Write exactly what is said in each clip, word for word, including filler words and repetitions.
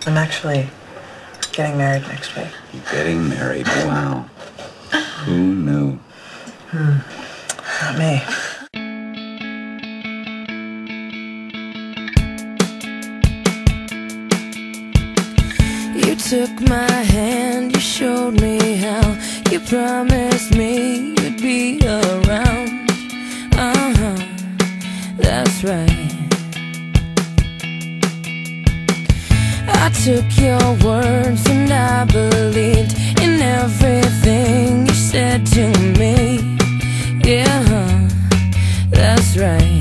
I'm actually getting married next week. Getting married? Wow. Who knew? Hmm. Not me. You took my hand, you showed me how. You promised me you'd be around. Uh-huh, that's right. I took your words and I believed in everything you said to me. Yeah, that's right.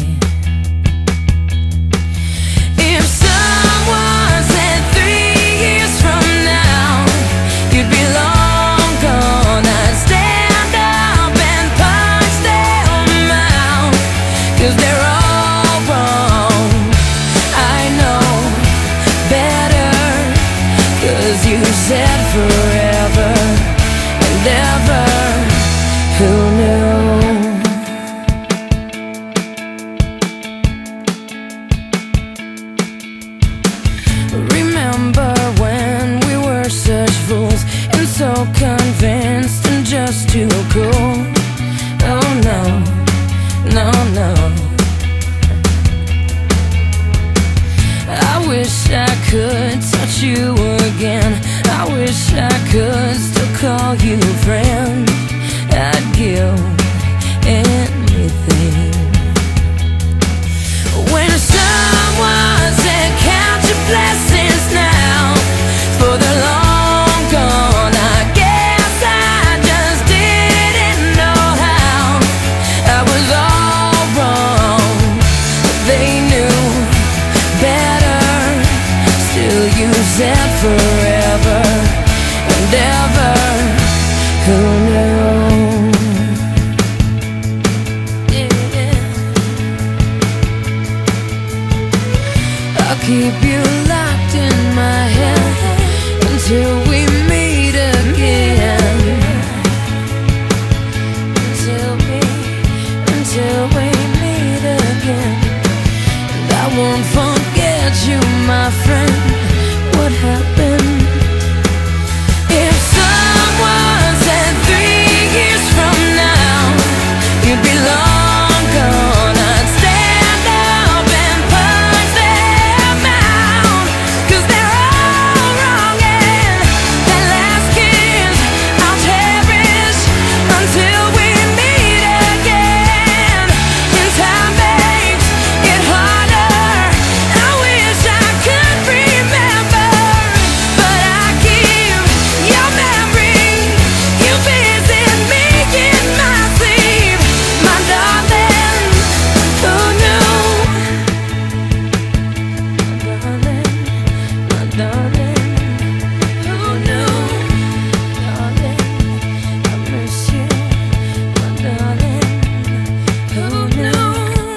If someone said three years from now you'd be long gone, I'd stand up and punch them out, 'cause they're all wrong. I know better, 'cause you said forever and ever. Who knew? Remember when we were such fools and so convinced and just too cool? Oh no, no, no. I wish I could touch you again. I wish I could still call you friend. I'd give anything. When someone said count your blessings now, for the long gone, I guess I just didn't know how. I was all wrong, they knew better. Still you said forever and ever. Who knew? I'll keep you locked in my head until we meet again. Until we, until we meet again. And I won't forget you, my friend. What happened? If someone said three years from now you'd be long gone, I'd stand up and punch them out, 'cause they're all wrong. And that last kiss I'll cherish until we meet again. And time makes it harder. I wish I could remember, but I keep your memory. You visit me in my sleep, my darling. Who knew? My darling, my darling. Who knew? Darling, I miss you, my darling. Who knew?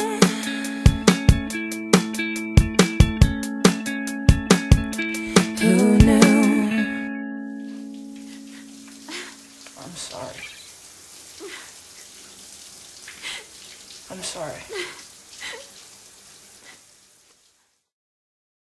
Who knew? I'm sorry. I'm sorry.